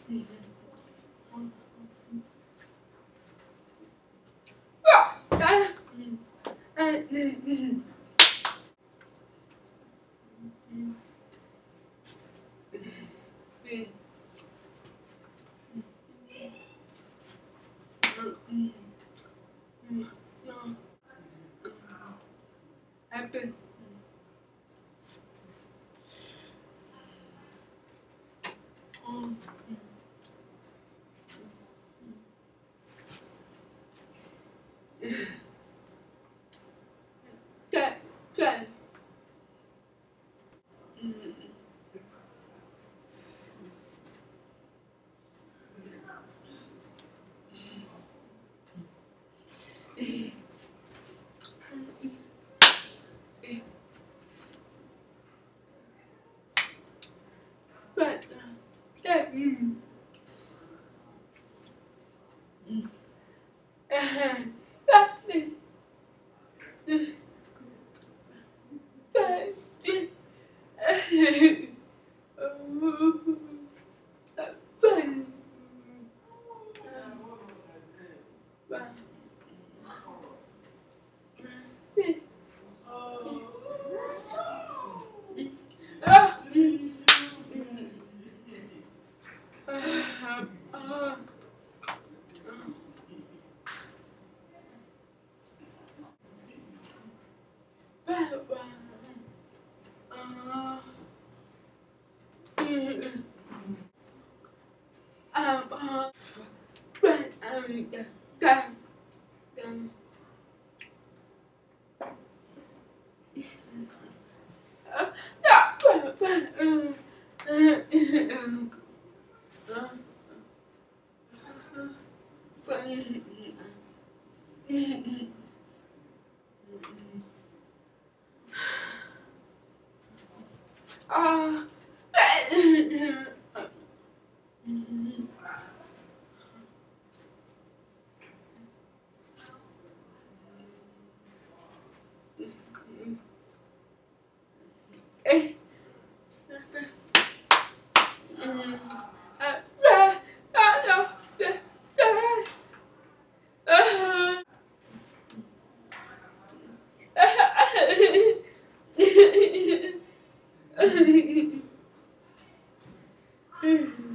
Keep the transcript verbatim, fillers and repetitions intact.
Happen. Um, that, that. But, that, mm. Mm. Uh-huh. That's it. That, it. Um, uh, but, um, that, um, uh, yeah, but, but, um, uh, um, uh, but, uh, eh, um, uh, uh, uh, uh, uh, uh,